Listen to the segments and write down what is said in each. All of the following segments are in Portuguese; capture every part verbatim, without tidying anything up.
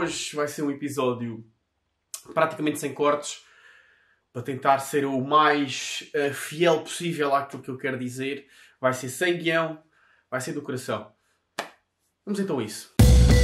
Hoje vai ser um episódio praticamente sem cortes, para tentar ser o mais uh, fiel possível àquilo que eu quero dizer. Vai ser sem guião, vai ser do coração. Vamos então a isso.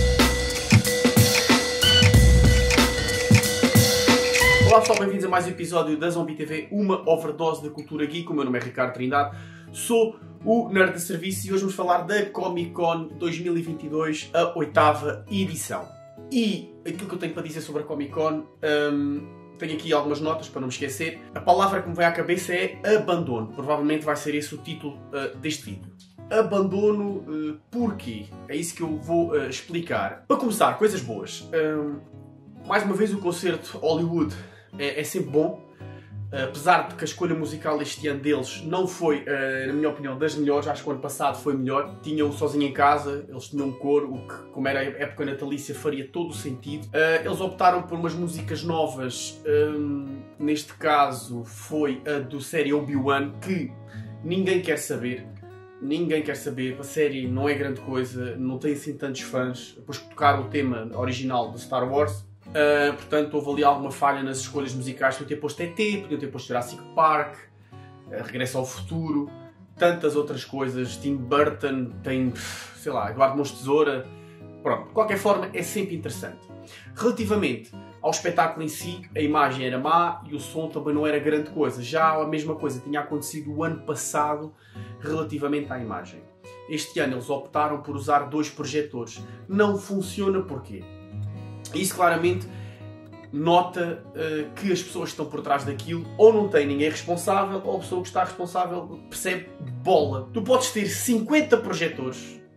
Olá pessoal, bem-vindos a mais um episódio da Zombie T V, uma overdose de cultura geek. O meu nome é Ricardo Trindade, sou o Nerd de Serviço e hoje vamos falar da Comic Con dois mil e vinte e dois, a oitava edição. E aquilo que eu tenho para dizer sobre a Comic Con, hum, tenho aqui algumas notas para não me esquecer. A palavra que me vem à cabeça é abandono. Provavelmente vai ser esse o título uh, deste vídeo. Abandono, uh, porquê? É isso que eu vou uh, explicar. Para começar, coisas boas. Um, mais uma vez o concerto Hollywood é, é sempre bom. Uh, apesar de que a escolha musical este ano deles não foi, uh, na minha opinião, das melhores. Acho que o ano passado foi melhor. Tinham Sozinho em Casa, eles tinham um coro, o que, como era a época natalícia, faria todo o sentido. Uh, eles optaram por umas músicas novas. Um, neste caso foi a do série Obi-Wan, que ninguém quer saber. Ninguém quer saber. A série não é grande coisa, não tem assim tantos fãs. Depois que tocaram o tema original de Star Wars. Uh, portanto, houve ali alguma falha nas escolhas musicais. Podiam ter posto E T, podiam ter posto Jurassic Park, uh, Regresso ao Futuro, tantas outras coisas. Tim Burton tem, sei lá, Eduardo Mãos de Tesoura. Pronto, de qualquer forma, é sempre interessante. Relativamente ao espetáculo em si, a imagem era má e o som também não era grande coisa. Já a mesma coisa tinha acontecido o ano passado relativamente à imagem. Este ano eles optaram por usar dois projetores. Não funciona porquê? Isso claramente nota uh, que as pessoas que estão por trás daquilo ou não têm ninguém responsável ou a pessoa que está responsável percebe bola. Tu podes ter cinquenta projetores,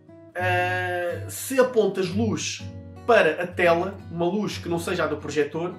uh, se apontas luz para a tela, uma luz que não seja a do projetor,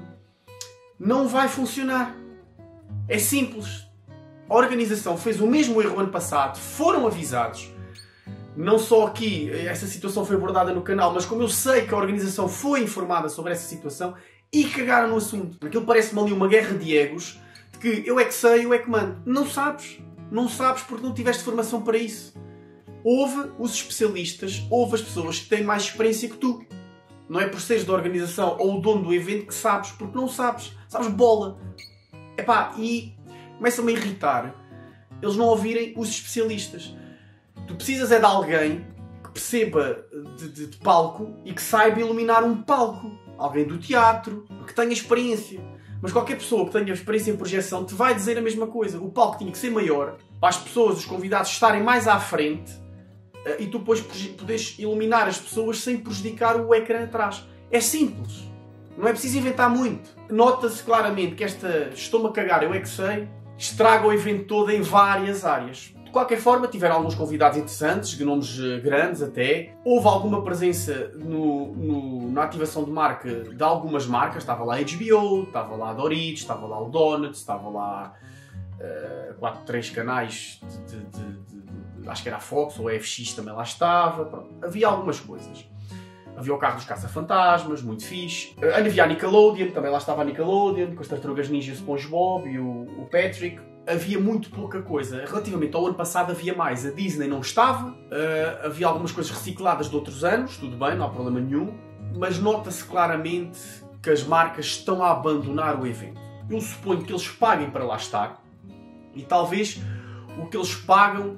não vai funcionar. É simples. A organização fez o mesmo erro ano passado, foram avisados. Não só aqui, essa situação foi abordada no canal, mas como eu sei que a organização foi informada sobre essa situação e cagaram no assunto. Aquilo parece-me ali uma guerra de egos, de que eu é que sei, eu é que mando. Não sabes. Não sabes porque não tiveste formação para isso. Houve os especialistas, houve as pessoas que têm mais experiência que tu. Não é por seres da organização ou o dono do evento que sabes, porque não sabes. Sabes bola. Epá, e começa-me a irritar eles não ouvirem os especialistas. Tu precisas é de alguém que perceba de, de, de palco e que saiba iluminar um palco. Alguém do teatro, que tenha experiência. Mas qualquer pessoa que tenha experiência em projeção te vai dizer a mesma coisa. O palco tinha que ser maior, para as pessoas, os convidados, estarem mais à frente e tu depois poderes iluminar as pessoas sem prejudicar o ecrã atrás. É simples. Não é preciso inventar muito. Nota-se claramente que esta estou-me a cagar, eu é que sei, estraga o evento todo em várias áreas. De qualquer forma, tiveram alguns convidados interessantes, de nomes grandes até. Houve alguma presença no, no, na ativação de marca de algumas marcas. Estava lá a H B O, estava lá a Doritos, estava lá o Donuts, estava lá uh, quatro, três canais de, de, de, de, de, acho que era a Fox ou a F X também lá estava. Pronto. Havia algumas coisas. Havia o carro dos caça-fantasmas, muito fixe. Uh, havia a Nickelodeon, também lá estava a Nickelodeon, com as Tartarugas Ninja, o SpongeBob e o, o Patrick. Havia muito pouca coisa. Relativamente ao ano passado havia mais. A Disney não estava. Uh, havia algumas coisas recicladas de outros anos. Tudo bem, não há problema nenhum. Mas nota-se claramente que as marcas estão a abandonar o evento. Eu suponho que eles paguem para lá estar. E talvez o que eles pagam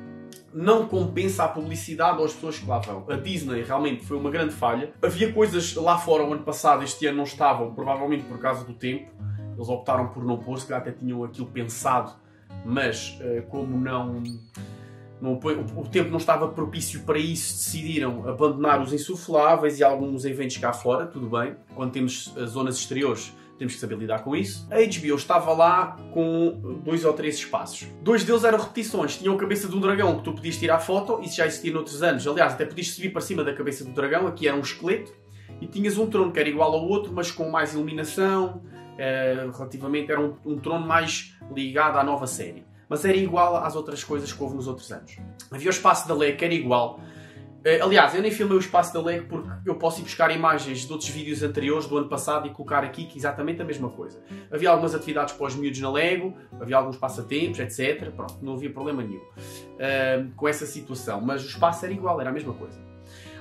não compensa a publicidade ou as pessoas que lá vão. A Disney realmente foi uma grande falha. Havia coisas lá fora o ano passado. Este ano não estavam. Provavelmente por causa do tempo. Eles optaram por não pôr, se calhar até tinham aquilo pensado, mas uh, como não, não o, o tempo não estava propício para isso, decidiram abandonar os insufláveis e alguns eventos cá fora, tudo bem. Quando temos as zonas exteriores, temos que saber lidar com isso. A H B O estava lá com dois ou três espaços. Dois deles eram repetições. Tinham a cabeça de um dragão que tu podias tirar foto, isso já existia noutros anos. Aliás, até podias subir para cima da cabeça do dragão, aqui era um esqueleto. E tinhas um trono que era igual ao outro, mas com mais iluminação. Uh, relativamente era um, um trono mais ligado à nova série, mas era igual às outras coisas que houve nos outros anos. Havia o espaço da Lego que era igual. Uh, aliás, eu nem filmei o espaço da Lego porque eu posso ir buscar imagens de outros vídeos anteriores do ano passado e colocar aqui que é exatamente a mesma coisa. Havia algumas atividades para os miúdos na Lego, havia alguns passatempos, etcétera. Pronto, não havia problema nenhum uh, com essa situação, mas o espaço era igual, era a mesma coisa.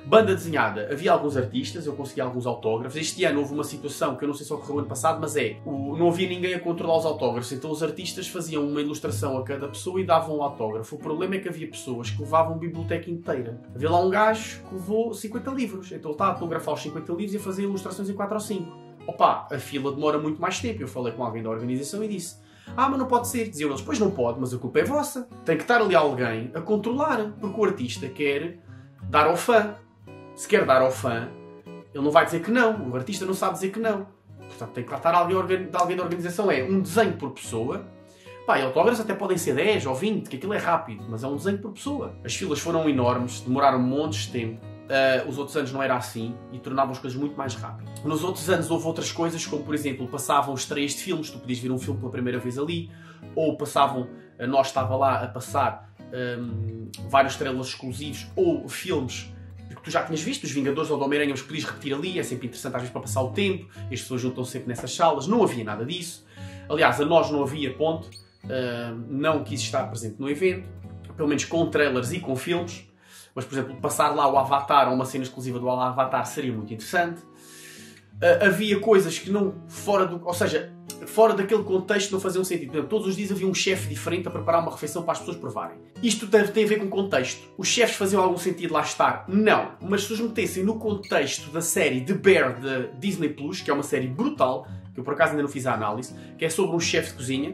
Banda desenhada, havia alguns artistas, eu consegui alguns autógrafos. Este ano houve uma situação que eu não sei se ocorreu ano passado, mas é, o, não havia ninguém a controlar os autógrafos, então os artistas faziam uma ilustração a cada pessoa e davam um autógrafo. O problema é que havia pessoas que levavam a biblioteca inteira. Havia lá um gajo que levou cinquenta livros, então ele estava a autografar os cinquenta livros e a fazer ilustrações em quatro ou cinco. Opa, a fila demora muito mais tempo. Eu falei com alguém da organização e disse: ah, mas não pode ser. Diziam eles: pois não pode, mas a culpa é vossa. Tem que estar ali alguém a controlar, porque o artista quer dar ao fã. Se quer dar ao fã, ele não vai dizer que não. O artista não sabe dizer que não. Portanto, tem que lá estar alguém, alguém da organização. É um desenho por pessoa. Pá, e autógrafos até podem ser dez ou vinte, que aquilo é rápido, mas é um desenho por pessoa. As filas foram enormes, demoraram montes de tempo. Uh, os outros anos não era assim e tornavam as coisas muito mais rápidas. Nos outros anos houve outras coisas, como por exemplo, passavam estreias de filmes, tu podias ver um filme pela primeira vez ali, ou passavam, uh, nós estava lá a passar um, vários trailers exclusivos, ou filmes que tu já tinhas visto, os Vingadores ou do Homem-Aranha, os podias repetir ali, é sempre interessante às vezes para passar o tempo, as pessoas juntam sempre nessas salas, não havia nada disso. Aliás, a nós não havia, ponto, uh, não quis estar presente no evento, pelo menos com trailers e com filmes. Mas, por exemplo, passar lá o Avatar ou uma cena exclusiva do Avatar seria muito interessante. Uh, havia coisas que não, fora do, ou seja, fora daquele contexto não faziam sentido. Por exemplo, todos os dias havia um chefe diferente a preparar uma refeição para as pessoas provarem. Isto deve ter a ver com contexto. Os chefes faziam algum sentido lá estar? Não. Mas se os metessem no contexto da série The Bear da Disney Plus, que é uma série brutal, que eu por acaso ainda não fiz a análise, que é sobre um chefe de cozinha,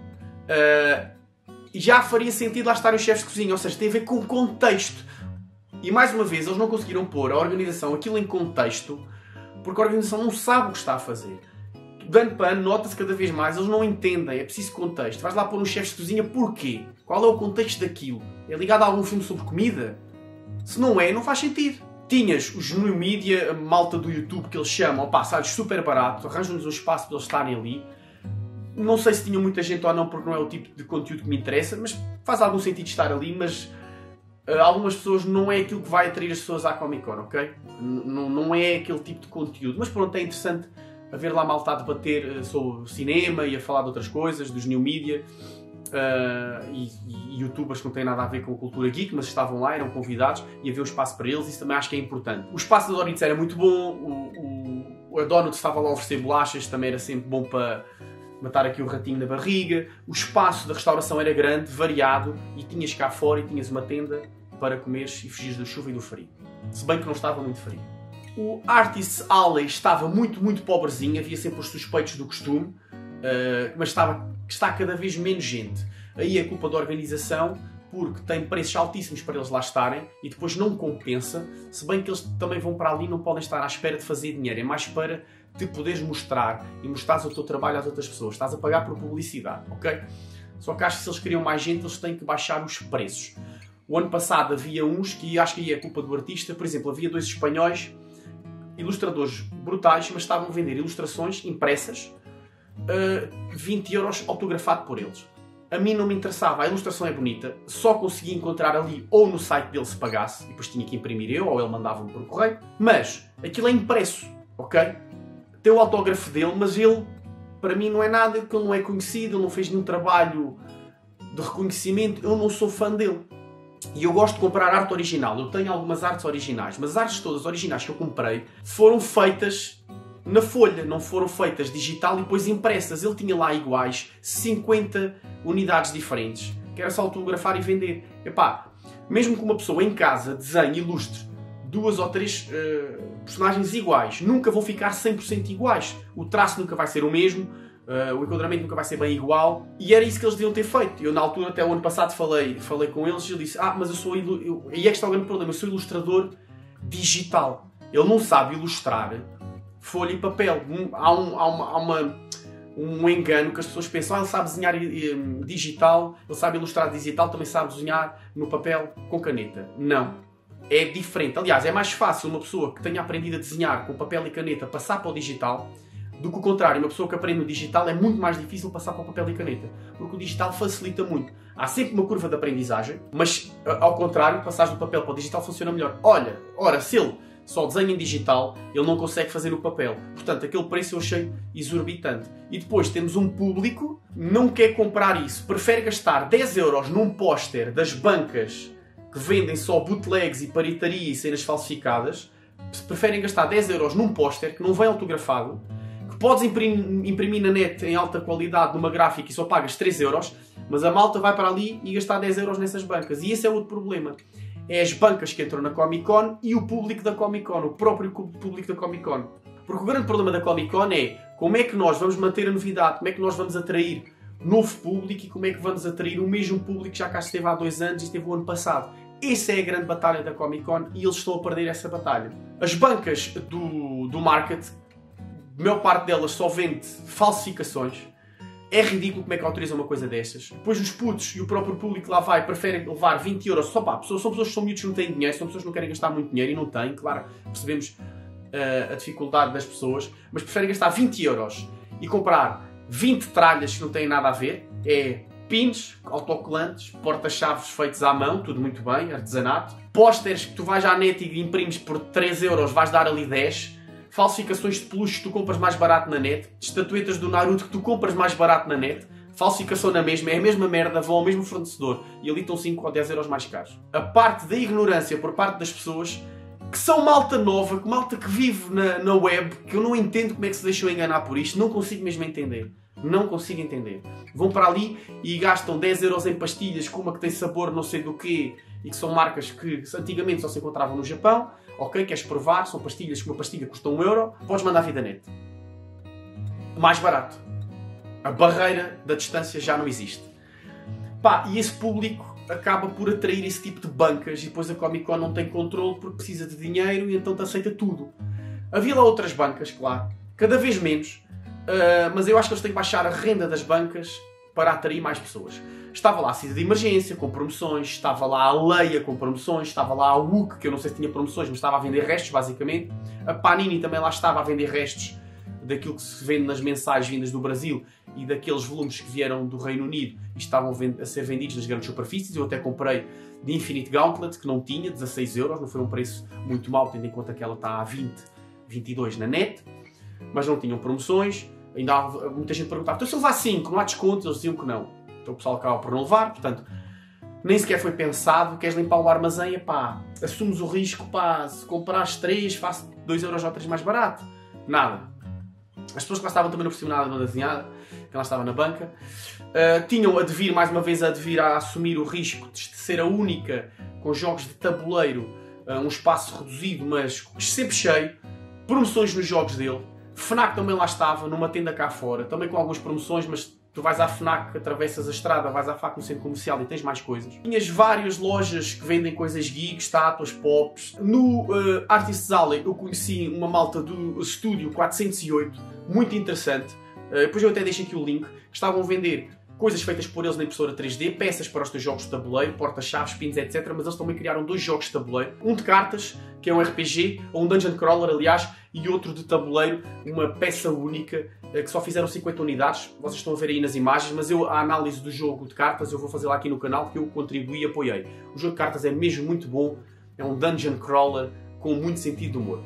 uh, já faria sentido lá estar os chefes de cozinha. Ou seja, tem a ver com contexto. E mais uma vez, eles não conseguiram pôr a organização aquilo em contexto, porque a organização não sabe o que está a fazer. Dando para ano, nota-se cada vez mais, eles não entendem, é preciso contexto. Vais lá pôr uns chefes de cozinha, porquê? Qual é o contexto daquilo? É ligado a algum filme sobre comida? Se não é, não faz sentido. Tinhas os new media, a malta do YouTube que eles chamam, pá, sabes, super barato, arranjam-nos um espaço para eles estarem ali. Não sei se tinha muita gente ou não, porque não é o tipo de conteúdo que me interessa, mas faz algum sentido estar ali, mas algumas pessoas não é aquilo que vai atrair as pessoas à Comic Con, ok? N não é aquele tipo de conteúdo. Mas pronto, é interessante haver lá malta a debater sobre cinema e a falar de outras coisas, dos new media uh, e, e youtubers que não têm nada a ver com a cultura geek, mas estavam lá, eram convidados e havia um espaço para eles. Isso também acho que é importante. O espaço da Doritos era muito bom, o, o, a Donut estava lá a oferecer bolachas, também era sempre bom para matar aqui o ratinho na barriga. O espaço da restauração era grande, variado, e tinhas cá fora e tinhas uma tenda para comeres e fugires da chuva e do frio. Se bem que não estava muito frio. O Artists Alley estava muito, muito pobrezinho, havia sempre os suspeitos do costume, uh, mas estava, está cada vez menos gente. Aí é culpa da organização, porque tem preços altíssimos para eles lá estarem e depois não compensa, se bem que eles também vão para ali e não podem estar à espera de fazer dinheiro, é mais para te poderes mostrar e mostrares o teu trabalho às outras pessoas. Estás a pagar por publicidade, ok? Só que acho que se eles queriam mais gente, eles têm que baixar os preços. O ano passado havia uns que acho que aí é culpa do artista. Por exemplo, havia dois espanhóis, ilustradores brutais, mas estavam a vender ilustrações impressas, uh, vinte euros autografado por eles. A mim não me interessava, a ilustração é bonita, só consegui encontrar ali ou no site dele se pagasse, e depois tinha que imprimir eu, ou ele mandava-me por correio, mas aquilo é impresso, ok? Tem o autógrafo dele, mas ele, para mim, não é nada, porque ele não é conhecido, ele não fez nenhum trabalho de reconhecimento, eu não sou fã dele. E eu gosto de comprar arte original. Eu tenho algumas artes originais, mas as artes todas originais que eu comprei foram feitas na folha, não foram feitas digital e depois impressas. Ele tinha lá iguais cinquenta unidades diferentes, que era só autografar e vender. Epá, mesmo que uma pessoa em casa desenhe e ilustre duas ou três uh, personagens iguais, nunca vão ficar cem por cento iguais. O traço nunca vai ser o mesmo, uh, o enquadramento nunca vai ser bem igual, e era isso que eles deviam ter feito. Eu, na altura, até o ano passado, falei, falei com eles e ele disse: ah, mas eu sou... Eu... E é que está o grande problema, eu sou ilustrador digital. Ele não sabe ilustrar folha e papel. Há, um, há, uma, há uma, um engano que as pessoas pensam: ah, ele sabe desenhar digital, ele sabe ilustrar digital, também sabe desenhar no papel com caneta. Não. É diferente. Aliás, é mais fácil uma pessoa que tenha aprendido a desenhar com papel e caneta passar para o digital do que o contrário. Uma pessoa que aprende no digital é muito mais difícil passar para o papel e caneta, porque o digital facilita muito. Há sempre uma curva de aprendizagem, mas ao contrário, passar do papel para o digital funciona melhor. Olha, ora, se ele só desenha em digital, ele não consegue fazer no papel. Portanto, aquele preço eu achei exorbitante. E depois temos um público que não quer comprar isso, prefere gastar dez euros num póster das bancas que vendem só bootlegs e paritaria e cenas falsificadas, preferem gastar dez euros num póster que não vem autografado, que podes imprimir, imprimir na net em alta qualidade numa gráfica e só pagas três euros, mas a malta vai para ali e gastar dez euros nessas bancas. E esse é outro problema. É as bancas que entram na Comic Con e o público da Comic Con, o próprio público da Comic Con. Porque o grande problema da Comic Con é como é que nós vamos manter a novidade, como é que nós vamos atrair novo público e como é que vamos atrair o mesmo público que já cá esteve há dois anos e esteve o ano passado. Essa é a grande batalha da Comic Con e eles estão a perder essa batalha. As bancas do, do market, a maior parte delas só vende falsificações. É ridículo como é que autorizam uma coisa destas. Depois os putos e o próprio público que lá vai preferem levar vinte euros só para pessoas. São pessoas que são miúdos que não têm dinheiro, são pessoas que não querem gastar muito dinheiro e não têm. Claro, percebemos uh, a dificuldade das pessoas, mas preferem gastar vinte euros e comprar vinte tralhas que não têm nada a ver. É pins, autocolantes, porta-chaves feitos à mão, tudo muito bem, artesanato. Pósteres que tu vais à net e imprimes por três euros, vais dar ali dez. Falsificações de peluches que tu compras mais barato na net. Estatuetas do Naruto que tu compras mais barato na net. Falsificação na mesma, é a mesma merda, vão ao mesmo fornecedor e ali estão cinco ou dez euros mais caros. A parte da ignorância por parte das pessoas que são malta nova, que malta que vive na, na web, que eu não entendo como é que se deixou enganar por isto, não consigo mesmo entender. Não consigo entender. Vão para ali e gastam dez euros em pastilhas com uma que tem sabor não sei do quê e que são marcas que antigamente só se encontravam no Japão. Ok, queres provar? São pastilhas que uma pastilha custa um euro. Podes mandar vir da net. Mais barato. A barreira da distância já não existe. Pá, e esse público acaba por atrair esse tipo de bancas e depois a Comic Con não tem controle porque precisa de dinheiro e então te aceita tudo. Havia lá outras bancas, claro. Cada vez menos. Uh, mas eu acho que eles têm que baixar a renda das bancas para atrair mais pessoas. Estava lá a Cida de Emergência com promoções, estava lá a Leia com promoções, estava lá a U C, que eu não sei se tinha promoções, mas estava a vender restos, basicamente. A Panini também lá estava a vender restos daquilo que se vende nas mensais vindas do Brasil e daqueles volumes que vieram do Reino Unido e estavam a ser vendidos nas grandes superfícies. Eu até comprei de Infinite Gauntlet, que não tinha, dezasseis euros, não foi um preço muito mau, tendo em conta que ela está a vinte, vinte e dois na net, mas não tinham promoções. Ainda há, muita gente perguntava, então se eu levar cinco, não há desconto? Eles diziam que não. Então o pessoal acaba por não levar, portanto, nem sequer foi pensado. Queres limpar o armazém? Epá, assumes o risco, pá, se comprares três, faço dois euros ou três mais barato. Nada. As pessoas que lá estavam também não percebiam nada de uma desenhada, que lá estava na banca. Uh, tinham a devir, mais uma vez, a devir a assumir o risco de ser a única com jogos de tabuleiro, uh, um espaço reduzido, mas sempre cheio. Promoções nos jogos dele. FNAC também lá estava, numa tenda cá fora, também com algumas promoções, mas tu vais à FNAC, atravessas a estrada, vais à FAC no centro comercial e tens mais coisas. Tinhas várias lojas que vendem coisas geeks, estátuas, pops. No uh, Artists Alley eu conheci uma malta do Estúdio quatrocentos e oito, muito interessante. Uh, depois eu até deixo aqui o link, que estavam a vender coisas feitas por eles na impressora três D, peças para os teus jogos de tabuleiro, porta-chaves, pins, etcétera. Mas eles também criaram dois jogos de tabuleiro. Um de cartas, que é um R P G, ou um Dungeon Crawler, aliás, e outro de tabuleiro, uma peça única, que só fizeram cinquenta unidades. Vocês estão a ver aí nas imagens, mas eu, a análise do jogo de cartas, eu vou fazer lá aqui no canal, porque eu contribuí e apoiei. O jogo de cartas é mesmo muito bom, é um Dungeon Crawler com muito sentido de humor.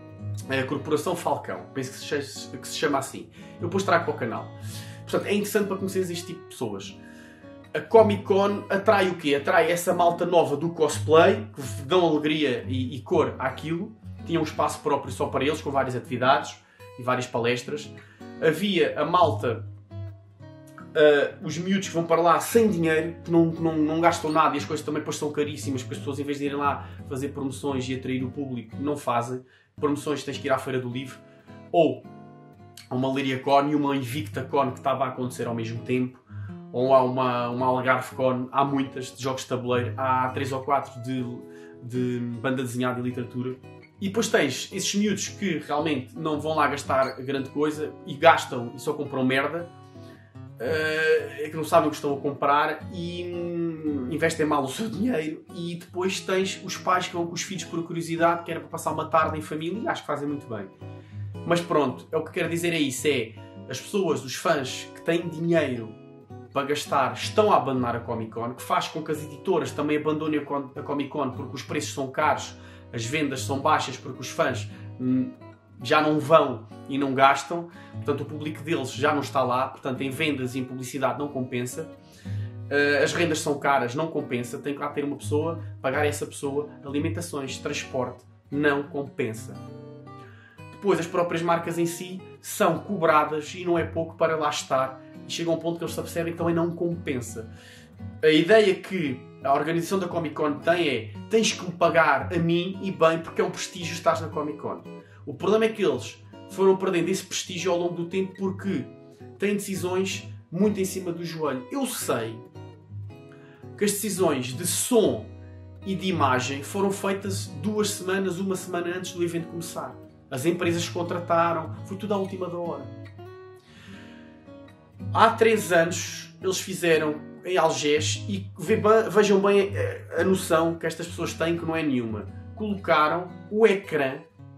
É a Corporação Falcão, penso que se, que se chama assim. Eu depois trago para o canal. Portanto, é interessante para conheceres este tipo de pessoas. A Comic Con atrai o quê? Atrai essa malta nova do cosplay, que dão alegria e, e cor àquilo. Tinha um espaço próprio só para eles, com várias atividades e várias palestras. Havia a malta, uh, os miúdos que vão para lá sem dinheiro, que não, não, não gastam nada e as coisas também depois são caríssimas, porque as pessoas, em vez de irem lá fazer promoções e atrair o público, não fazem. Promoções tens que ir à Feira do Livro, ou uma Liriacon e uma Invictacon que estava a acontecer ao mesmo tempo, ou há uma, uma AlgarveCon, há muitas de jogos de tabuleiro, há três ou quatro de, de banda desenhada e literatura. E depois tens esses miúdos que realmente não vão lá gastar grande coisa e gastam e só compram merda, é que não sabem o que estão a comprar e hum, investem mal o seu dinheiro. E depois tens os pais que vão com os filhos por curiosidade, que era para passar uma tarde em família, e acho que fazem muito bem. Mas pronto, é o que quero dizer é isso, é as pessoas, os fãs que têm dinheiro para gastar, estão a abandonar a Comic Con, que faz com que as editoras também abandonem a Comic Con porque os preços são caros, as vendas são baixas porque os fãs hum, já não vão e não gastam, portanto o público deles já não está lá, portanto em vendas e em publicidade não compensa. Uh, as rendas são caras, não compensa. Tem que lá ter uma pessoa, pagar a essa pessoa alimentações, transporte, não compensa. Depois, as próprias marcas em si são cobradas e não é pouco para lá estar. E chega a um ponto que eles se apercebem que também não compensa. A ideia que a organização da Comic Con tem é: tens que me pagar a mim e bem, porque é um prestígio estar na Comic Con. O problema é que eles foram perdendo esse prestígio ao longo do tempo porque têm decisões muito em cima do joelho. Eu sei que as decisões de som e de imagem foram feitas duas semanas, uma semana antes do evento começar. As empresas contrataram, foi tudo à última da hora. Há três anos eles fizeram em Algés, e vejam bem a noção que estas pessoas têm, que não é nenhuma. Colocaram o ecrã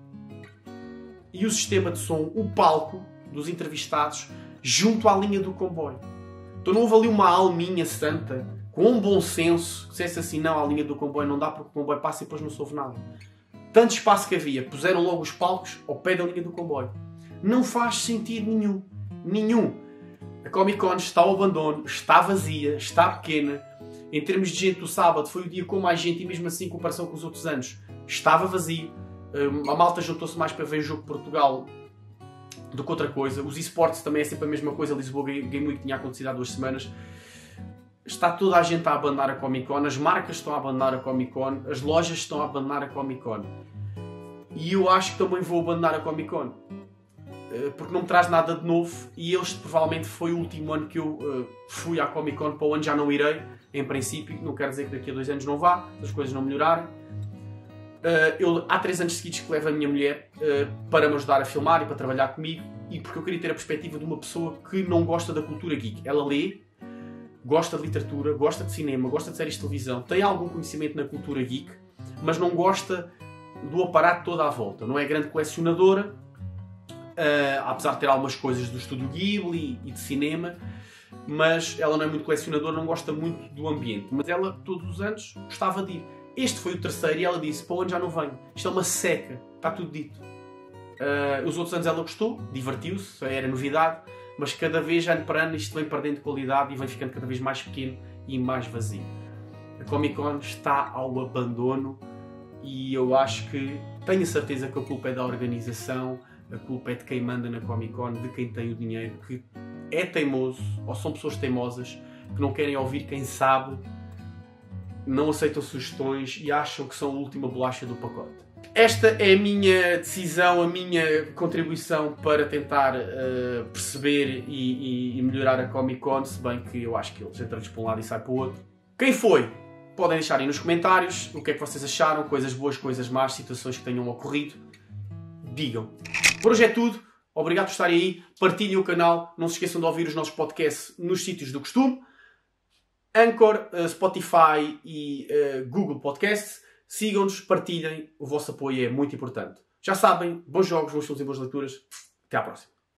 e o sistema de som, o palco dos entrevistados, junto à linha do comboio. Então não houve ali uma alminha santa, com um bom senso, que dissesse assim: não, a linha do comboio não dá porque o comboio passa e depois não se ouve nada. Tanto espaço que havia, puseram logo os palcos ao pé da linha do comboio. Não faz sentido nenhum. Nenhum. A Comic Con está ao abandono, está vazia, está pequena. Em termos de gente, o sábado foi o dia com mais gente e mesmo assim, em comparação com os outros anos, estava vazio. A malta juntou-se mais para ver o jogo de Portugal do que outra coisa. Os esportes também é sempre a mesma coisa. A Lisboa Game Week tinha acontecido há duas semanas. Está toda a gente a abandonar a Comic Con, as marcas estão a abandonar a Comic Con, as lojas estão a abandonar a Comic Con. E eu acho que também vou abandonar a Comic Con. Porque não me traz nada de novo e este provavelmente foi o último ano que eu uh, fui à Comic Con. Para o ano já não irei, em princípio. Não quero dizer que daqui a dois anos não vá, se as coisas não melhorarem. Uh, eu, há três anos seguidos que levo a minha mulher uh, para me ajudar a filmar e para trabalhar comigo, e porque eu queria ter a perspectiva de uma pessoa que não gosta da cultura geek. Ela lê, gosta de literatura, gosta de cinema, gosta de séries de televisão, tem algum conhecimento na cultura geek, mas não gosta do aparato todo à volta. Não é grande colecionadora, uh, apesar de ter algumas coisas do estúdio Ghibli e de cinema, mas ela não é muito colecionadora, não gosta muito do ambiente. Mas ela, todos os anos, gostava de ir. Este foi o terceiro e ela disse: para onde já não venho? Isto é uma seca, está tudo dito. Uh, os outros anos ela gostou, divertiu-se, era novidade, mas cada vez, ano para ano, isto vem perdendo qualidade e vem ficando cada vez mais pequeno e mais vazio. A Comic Con está ao abandono e eu acho que, tenho a certeza que a culpa é da organização, a culpa é de quem manda na Comic Con, de quem tem o dinheiro, que é teimoso, ou são pessoas teimosas, que não querem ouvir quem sabe, não aceitam sugestões e acham que são a última bolacha do pacote. Esta é a minha decisão, a minha contribuição para tentar uh, perceber e, e, e melhorar a Comic Con, se bem que eu acho que eles entram para um lado e saem para o outro. Quem foi? Podem deixar aí nos comentários o que é que vocês acharam, coisas boas, coisas más, situações que tenham ocorrido. Digam. Por hoje é tudo. Obrigado por estarem aí. Partilhem o canal. Não se esqueçam de ouvir os nossos podcasts nos sítios do costume. Anchor, Spotify e uh, Google Podcasts. Sigam-nos, partilhem. O vosso apoio é muito importante. Já sabem, bons jogos, bons filmes e boas leituras. Até à próxima.